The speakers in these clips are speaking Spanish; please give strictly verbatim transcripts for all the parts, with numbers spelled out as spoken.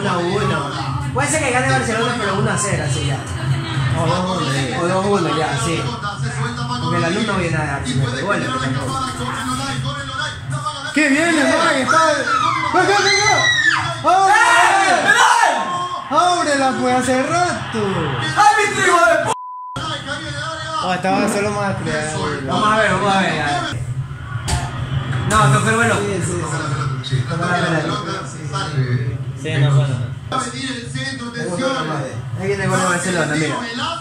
uno a uno. Puede ser que gane Barcelona, pero uno a cero, así ya. O dos uno, o dos uno ya, sí. Porque la luz no viene a dar, sino de goles. ¡Qué bien, Mike! ¡Está! ¡Venga, venga! ¡Ábrela, pues, hace rato! ¡Árbitro, hijo de p***! Oh, estaba solo más creado. Vamos a ver, vamos a ver. A ver. No, tocó el vuelo. Sí, sí, sí. Tocó la pelota. Sí, no, bueno. Ahí viene el gol de Barcelona, mira.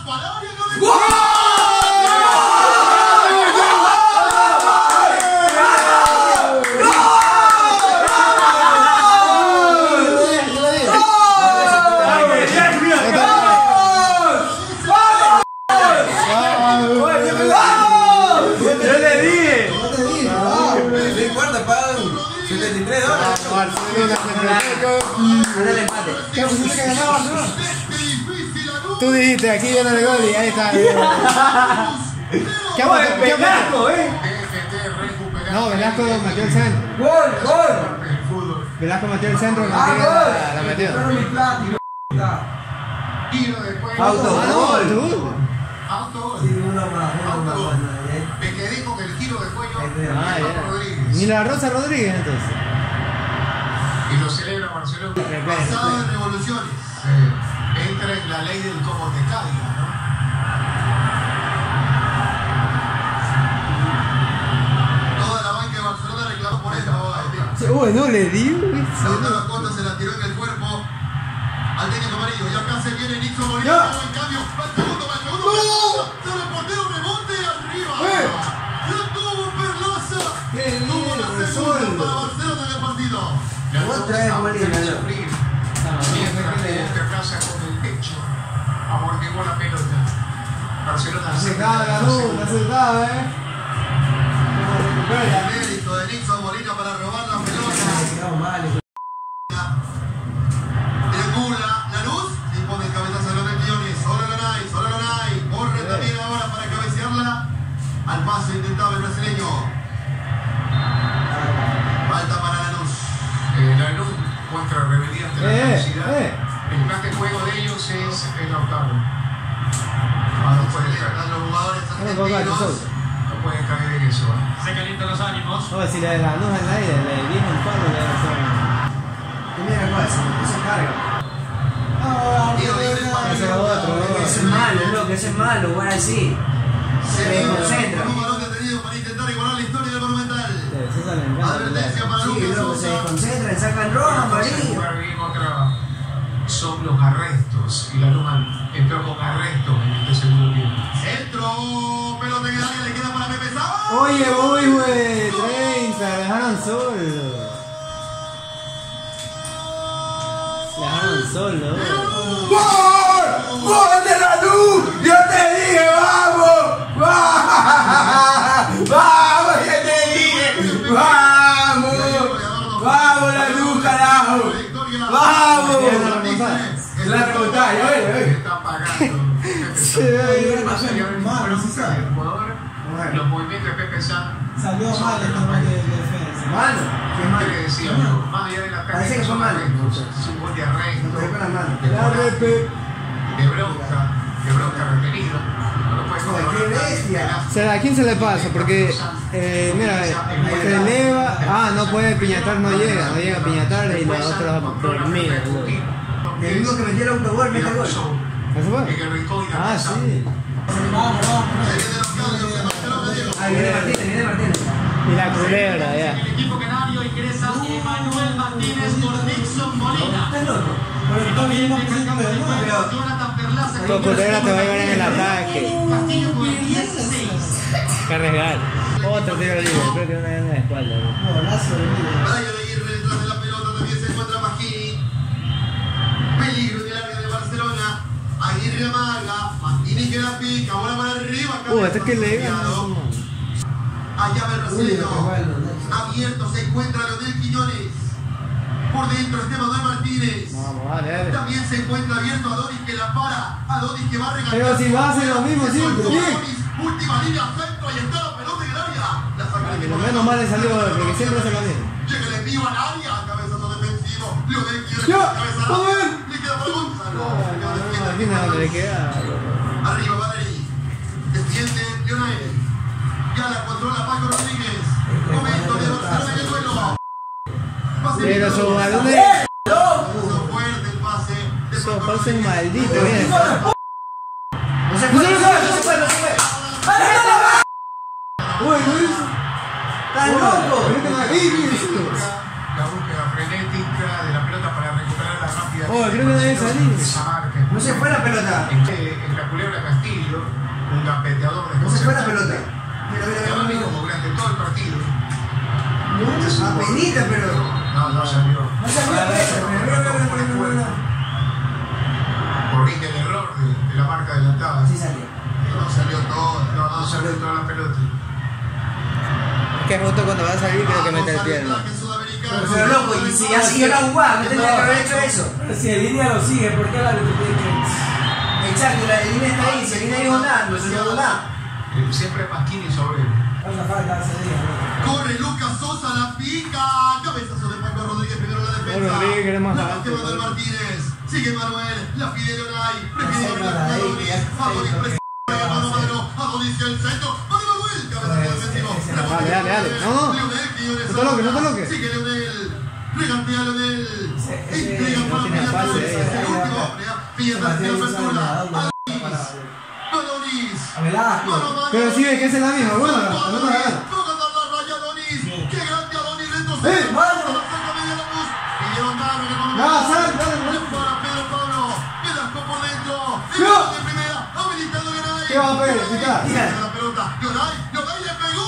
Tú dijiste, aquí viene el gol y ahí está. ¿Qué hago? ¿Qué hago? eh? No, Velasco metió el centro. ¡Gol, gol! Velasco metió el centro y ¡Ah, la, la gol! metió. Auto, Ah, no, gol. tú. Autogol. Sí, uno más, uno más. Bueno, Me quedé con el giro de cuello Ah, de ya. Rodríguez. Ni la Rosa Rodríguez entonces. Y lo celebra Barcelona. Pasado de revoluciones. Eh, entra en la ley del como te caiga, ¿no? Toda la banca de Barcelona reclamó por esto. Uy, no le dio. La Cota se la tiró en el cuerpo al técnico amarillo. Y acá se viene Nixon Molina. En cambio, va el segundo, va el segundo. ¡No! Se le portero remonte arriba. ¡Eh! ¡Ya tuvo Perlaza! ¡Qué Tuvo bien, la segunda Resoldo! para Barcelona en el partido. Otra vez Molina, ¿no? Mientras que Perlaza con el pecho amortiguó la pelota. Barcelona Acercada la luz, acercada, eh. el mérito de Nixon Molina para robar la pelota. Quedamos mal. Triangula la luz y pone el cabezazo a Leonel Quiñones. Ahora Lanay, ahora Lanay. Corre también ahora para cabecearla. Al paso intentaba el brasileño. Falta para la luz. Eh, la luz contra rebeldía ante la Eh, velocidad. eh. El plan de juego de ellos es el octavo. Ah, no pueden caer. Los jugadores argentinos no pueden caer en eso. ¿eh? Se calientan los ánimos. No, si le ganó al aire, le dijo un palo, le Y mira cuál, se carga. Tiro libre para Ese otro, Ese es malo, loco, ese es malo, bueno así. Se concentra. Con un balón detenido para intentar igualar la historia del Monumental. César le encanta. Advertencia para Sí, Lucas loco, se Sosa. desconcentra, le sacan roja, amarillo. Jugar bien otra son los arrestos y la Luma entró con arrestos en este segundo tiempo. Centro, pelota en el área, le queda para Pepe Sá. Oye, voy, güey, treinta, le dejaron solo. Le dejaron solo. ¡Gol! ¡Gol de la luz! ¡Yo te dije, vamos! ¡Vamos! ¡Vamos, ya te dije! ¡Vamos! ¡Vamos, la luz, carajo! ¡Vamos! La remontada, ya ves, Está pagando. Los movimientos de Pepe Sá Salió mal el tema de defensa. Mano, qué malo. le decíamos, más allá de la Parece que fue malo. Es un gol de arresto, Lo con la mano. de La coraje, repe. de bronca, de bronca retenido. No lo puede Joder, qué controlar. bestia. ¿Será a quién se le pasa? Porque, eh, mira, se eleva. Ah, no puede piñatar, no llega, no llega a piñatar y la otra dormida. El mismo que metió el autogol, mete el gol. ¿Eso fue? Ah, sí. Vamos, vamos. Ahí viene Martínez, viene Martínez. Y la culebra, ya. El equipo canario ingresa Emanuel Martínez por Nixon Molina. ¿Estás loco? Pero está bien, no presenta de nuevo. Pero Jonathan Perlaza. Tu culebra te va a llevar en el ataque. Castillo con el dieciséis. Que arriesgar. Otro tiro libre, creo que una en la espalda. ¿no? Golazo de vida. Brian Aguirre detrás de la pelota, también se encuentra Magini. Peligro en el área de Barcelona. Aguirre amaga, Magini que la pica, bola para arriba. Uh, este que le gana. Allá va el brasileño. Uy, bueno, Abierto se encuentra Leonel Quiñones. Por dentro está Manuel Martínez. Vamos, dale, dale. También se encuentra abierto Adonis que la para. Adonis que va a regalar. Pero si va a hacer lo mismo siempre, bien. Última línea, centro, ahí está la pelota en el área. La saca de Lo menos mal le salió, porque siempre hace lo mismo. Llega el envío al área. Cabezazo defensivo. Leonel quiere ¡Ya! cabeza al ¡Vamos! área. Martínez donde le queda. Arriba, Valeri. Defiende Lionel. Ya la controla Paco Rodríguez. Momento de Barcelona en el duelo. Pase Pero bien. su balones. Puso fuerte el pase de Esos Paco pases Rodríguez. malditos, bien. No se fue, no se fue, no se fue, no se fue. Uy, no hizo. ¡Estás loco! Creo que no hay. La búsqueda frenética de la pelota para recuperarla rápidamente. Oh, creo que no debe salir. Esa marca. No se fue la pelota. En la Culebra Castillo, un gambeteador de No se fue la concepto. pelota. Mira, mira, Que mira, va mira. como durante todo el partido. Apenita, pero. No, no salió. No se fue la pelota. Mira, mira, mira, mira, mira. Corrige el error de, de la marca adelantada. Sí salió. No salió todo. No, no salió toda la pelota. Que justo cuando va a salir creo que mete el pie. ¿No? Pero loco, y si ya siguió la jugada, no tendría que haber hecho eso. Pero si el línea lo sigue, ¿por qué la tiene que.? Exacto, la línea está ahí, si la línea dijo nada, no se dijo nada. Eh, Siempre Pasquini sobre él. Vamos a falta ese día, ¿no? Corre Lucas Sosa, la pica. Cabezazo de Paco Rodríguez, primero la defensa. Bueno, Rodríguez, que era más la alto, pastea Manuel ¿no? Martínez. Sigue Manuel, la pide Leonay. Prefiere Esa abrir era la ahí, Adonis. que ya- Adonis presiona, mano a mano. Adonis el centro. Mano Manuel, cabezazo defensivo. Dale, dale, dale. No, no. Leonel, Quiñones No te loques, no te ahora. loques. Sigue Leonel. Regatea Leonel. Ese- ese- Entrega no para tiene Pilla pase, Torres. eh. El último. Pilla Torres tiene apertura. Adonis. Adonis. A Velasco. Mano a mano. Pero sí, ves que esa es la misma. Bueno, la Adonis. pelota gana. Toca dar la raya Adonis. Qué grande Adonis, retrocede. ¡Eh, mano! Pidieron mano en el momento. No, sal, dale, dale. Para Pedro Pablo. Velasco por dentro. No. De primera. Habilitado Leonay. ¿Qué va a pegar? ¿Qué está? Tira la pelota. Leonay. Leonay le pegó.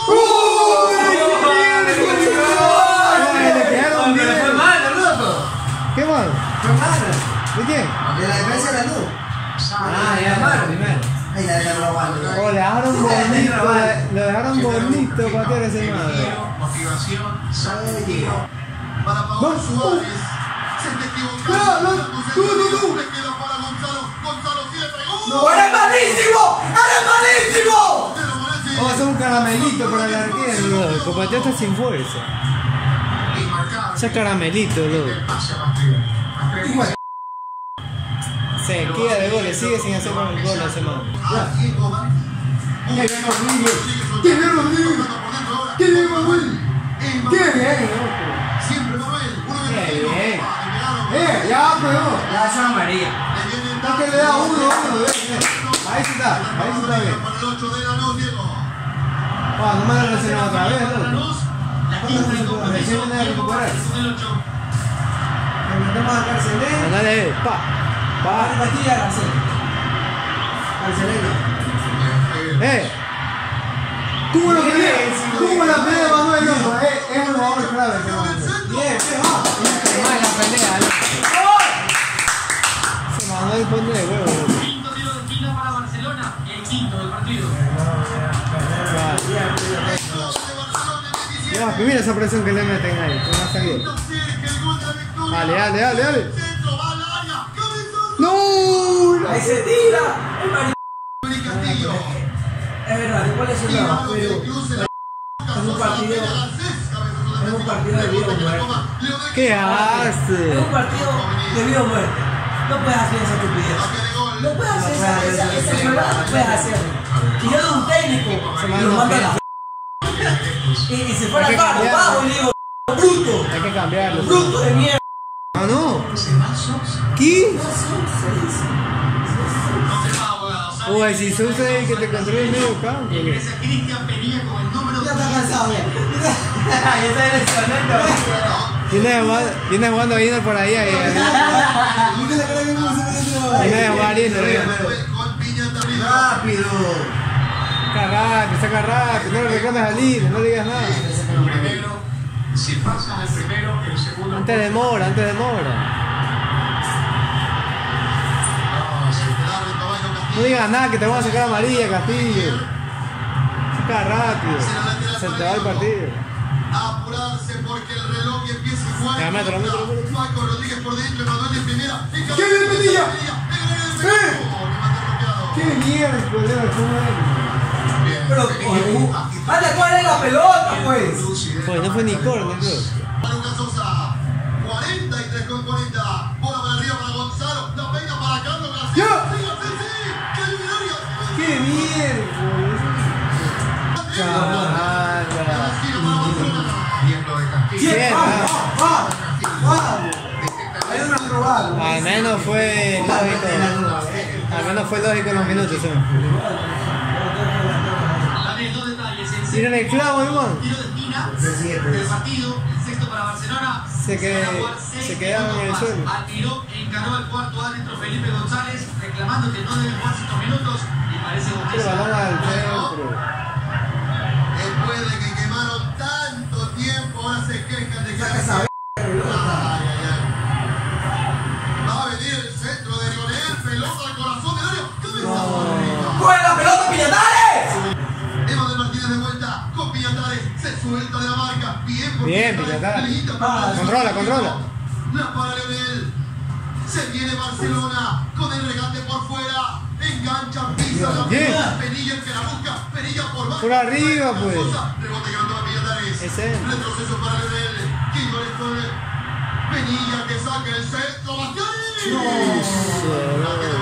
Ay, le quedaron Pero fue bien. malo, loco. ¿Qué mal? Fue malo. ¿De quién? De la defensa de la luz. Ah, ya malo primero. Ahí la dejaron robando. Oh, le dejaron bonito. Lo dejaron bonito patear ese madre. Motivación, sacrificio. Para Pablo Suárez. Se está equivocando. No, no, tú, tú, tú. Le queda para Gonzalo. Gonzalo sí le pegó. ¡Eres malísimo! ¡Eres malísimo! Pero Morales. Vamos a hacer un caramelito para el arquero, loco. Pateó está sin fuerza. Inmarcable. Ese caramelito, loco. El pase a Mastriano. Mastriano. Se queda de goles, sigue sin hacer el gol ese man. Ah, Diego Martínez. ¡Qué bien, Rodríguez! ¡Qué bien, Rodríguez! ¡Qué bien, Manuel! ¡Qué bien, loco! Siempre Manuel. Uno de ¡Qué los bien! Ah, ¡Eh, ya, pero! Ya son amarillas. le viene el ¿Por qué le da uno, uno? Bien, bien. Ahí sí está, ahí sí está bien. Para el ocho de Lanús, Diego. Ah, no me lo lesionado otra vez, loco. La quinta del compromiso, Recién viene de Diego recuperar. Vázquez con el ocho. Le metemos a Carcelén. Andale, pa, pa. Aquí ya la sé. Carcelén. ¡Eh! ¿Cómo lo pelea? ¿Cómo la pelea Manuel, loco? Es, es un jugador clave, ese man. Bien, bien, va. Mal la pelea, loco. Ese Manuel pone de huevo, loco. Quinto tiro de esquina para Barcelona, el quinto del partido. Ya, que mira esa presión que le meten ahí, que no ha salido. Dale, dale, dale, dale. ¡No! Ahí se tira. El marido. Es verdad, igual es un lado, pero es un partido. Es un partido de vida o muerte. ¿Qué Es hace? un partido de vida o muerte. No puedes hacer esa estupidez. No puedes hacer esa esa esa verdad, no puedes hacerlo. Y yo de un técnico y lo mando a la y, y se fuera Hay que acá, lo cambiarlo. bajo y le digo, bruto, Hay que cambiarlo. bruto de mierda. Ah, no. ¿Qué? Uy, si se usa el que te controla el medio campo. Ingresa Cristian Penilla con el número Ya está cansado ya. Ya está lesionando. Viene jugando, viene jugando Aguilar por ahí. ahí, ahí. Viene jugando Aguilar. Rápido. Saca rápido, saca rápido. No le reclames al líder, no le digas nada. El primero, si pasan el primero, el segundo. Antes demora, antes demora. No digas nada que te van a sacar amarilla, Castillo. Saca rápido. Se te va el partido. Apurarse porque el reloj empieza a jugar. Ya, mételo, mételo, mételo. Paco Rodríguez por dentro, Manuel de primera. ¡Qué bien, Penilla! ¡Qué mierda, colega! ¿Cómo es? Pero, oye, anda, ¿cuál es la pelota, pues? Pues no fue ni corner, creo. Lucas Sosa, cuarenta y tres con cuarenta. Bola para arriba para Gonzalo. La peina para Carlos García. ¡Ya! Al menos fue lógico. Al menos fue lógico en los minutos. ¿Sí? También dos detalles. El Tira el clavo, hermano. tiro de esquina del partido, el sexto para Barcelona. Se, que, van a jugar seis se quedaron en el minutos suelo. más. Admiró, encaró al cuarto árbitro Felipe González, reclamando que no deben jugar estos minutos y parece El botín. balón al centro. Después de que quemaron tanto tiempo, ahora se quejan de que... Ay, ay, ay. Va a venir el centro de Lionel, pelota al corazón de Dario. ¡Cabeza! ¡Coge la pelota, Piñatares! Emanuel Martínez de vuelta con Piñatares, se suelta de la marca. Bien, por Bien, Piñatares. Controla, controla. La para Lionel. Se viene Barcelona con el regate por fuera. Engancha, pisa la Bien. pelota. Penilla el que la busca. Penilla por bajo. Por arriba, pues. Rebote ganando a Piñatares. Ese. Retroceso para Lionel. Quíngores con Penilla que saca el centro. Bastiani. No.